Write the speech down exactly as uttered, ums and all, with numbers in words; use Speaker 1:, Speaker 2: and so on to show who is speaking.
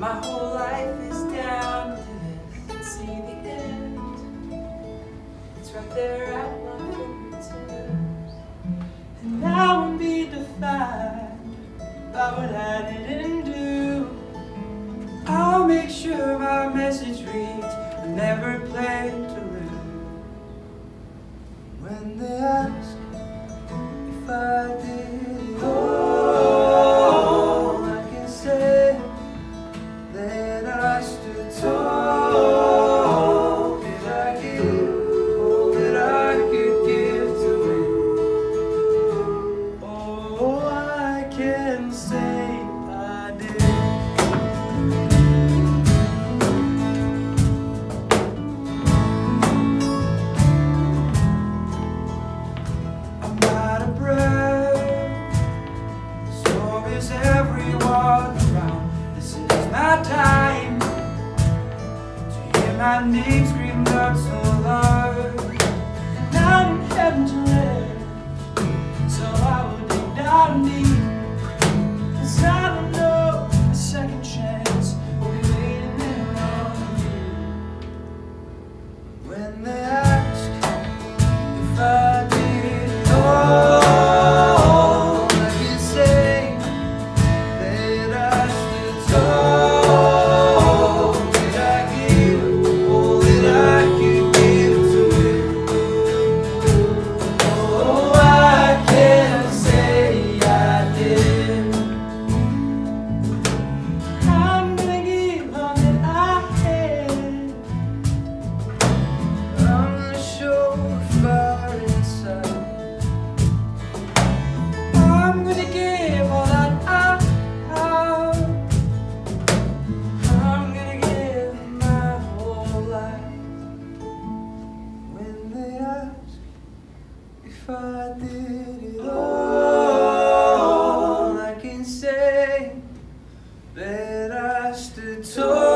Speaker 1: My whole life is down to this, and see the end. It's right there at my fingertips. And I won't be defined by what I didn't do. I'll make sure my message reads, I never play to lose. When they ask if I did it all, I can say that I stood tall. Did I give all that I could give to it? Oh, I can say I did. I'm out of breath, so is everyone around. This is my time to hear my name screamed out so loud. Now I'm heading to live, so I will dig down deep, 'cause I don't know a second chance will be waiting there on you. When they ask if I did it all, I can say that I stood tall. Did I give all that I could give to it? Oh, I can say I did. I'm gonna give all that I had. I'm gonna show fire inside. I'm gonna give all that I have. I'm gonna give my whole life. When they ask if I did it all, I can say that I stood tall.